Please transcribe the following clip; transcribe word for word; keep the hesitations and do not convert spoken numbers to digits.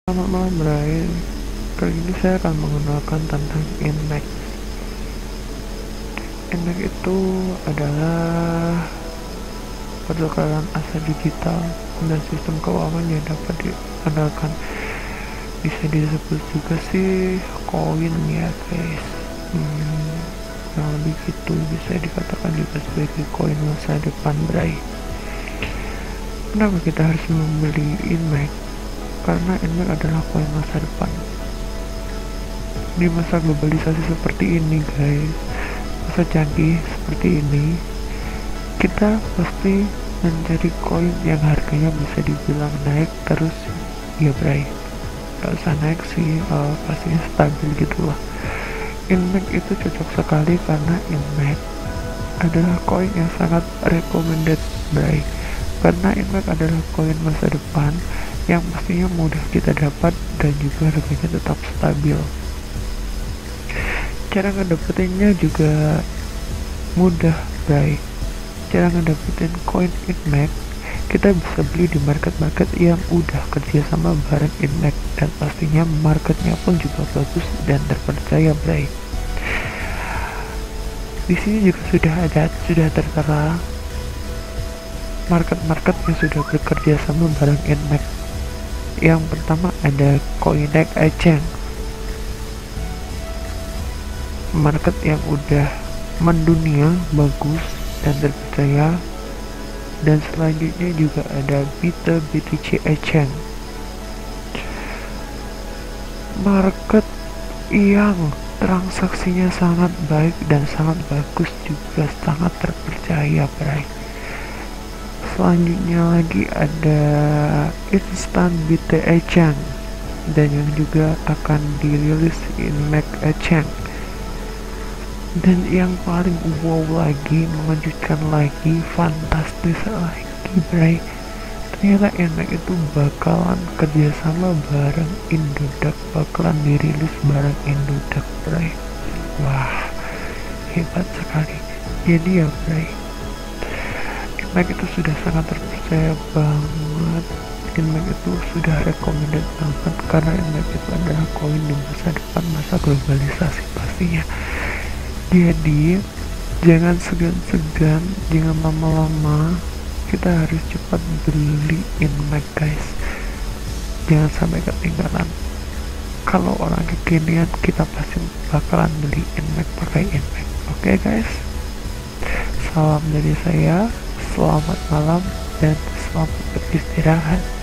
Selamat malam Bray. Kali ini saya akan mengenalkan tentang Nmax. Nmax itu adalah pertukaran aset digital dan sistem keuangan yang dapat diandalkan. Bisa disebut juga sih koin ya guys. Hmm, yang lebih gitu bisa dikatakan juga sebagai koin masa depan Bray. Kenapa kita harus membeli Nmax? Karena Nmax adalah koin masa depan. Di masa globalisasi seperti ini guys, masa canggih seperti ini, kita pasti mencari koin yang harganya bisa dibilang naik terus ya Bray. Gak usah naik sih, uh, pastinya stabil gitu lah. Nmax itu cocok sekali karena Nmax adalah koin yang sangat recommended Bray. Karena Nmax adalah koin masa depan yang pastinya mudah kita dapat dan juga harganya tetap stabil. Cara ngedapetinnya juga mudah Bray. Cara ngedapetin koin Nmax, kita bisa beli di market-market yang udah kerjasama bareng Nmax, dan pastinya marketnya pun juga bagus dan terpercaya Bray. Di sini juga sudah ada sudah tertera market-market yang sudah bekerja sama bareng Nmax. Yang pertama ada Coinex Exchange, market yang udah mendunia, bagus dan terpercaya. Dan selanjutnya juga ada Bita B T C Exchange, market yang transaksinya sangat baik dan sangat bagus, juga sangat terpercaya Bray. Selanjutnya lagi ada Instant B T Exchange, dan yang juga akan dirilis Nmax Exchange. Dan yang paling wow lagi, mengejutkan lagi, fantastis lagi Bray, ternyata Nmax itu bakalan kerjasama bareng Indodax, bakalan dirilis bareng Indodax Bray. Wah, hebat sekali. Jadi ya Bray, Nmax itu sudah sangat terpercaya banget. Nmax itu sudah recommended banget karena Nmax itu adalah koin di masa depan, masa globalisasi pastinya. Jadi jangan segan-segan, jangan lama-lama, kita harus cepat beli Nmax guys. Jangan sampai ketinggalan. Kalau orang kekinian, kita pasti bakalan beli Nmax, pakai Nmax. Oke okay, guys, salam dari saya. Selamat malam dan selamat beristirahat.